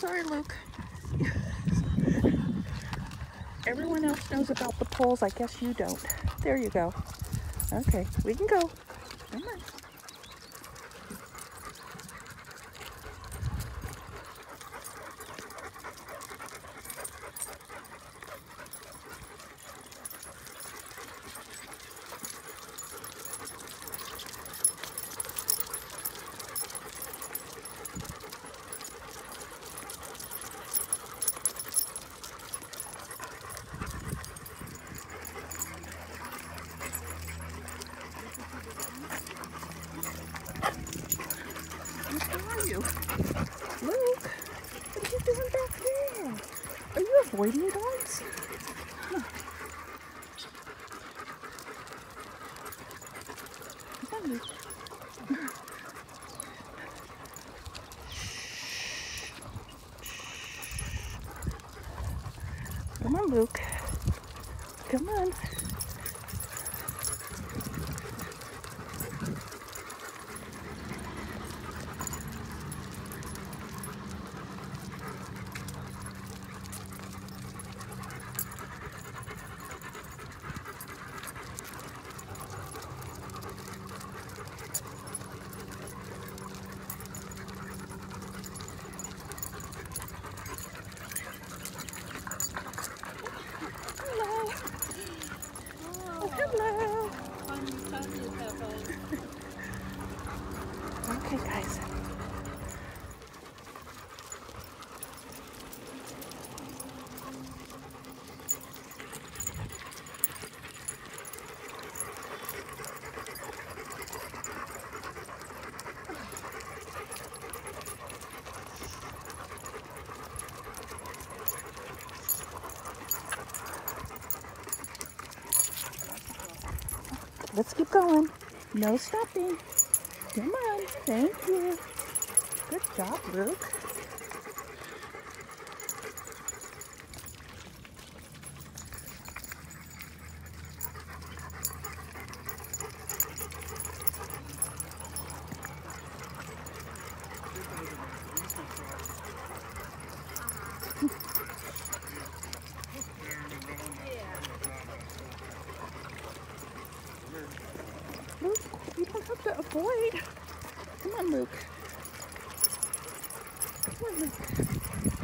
sorry, Luke. Everyone else knows about the poles. I guess you don't. There you go. Okay, we can go. Come on. Where are you? Luke, what are you doing back there? Are you avoiding dogs? Come on, Luke. Come on, Luke. Come on. Hello. Oh, hello. Okay, guys. Let's keep going. No stopping. Come on. Thank you. Good job, Luke. Luke, you don't have to avoid. Come on, Luke. Come on, Luke.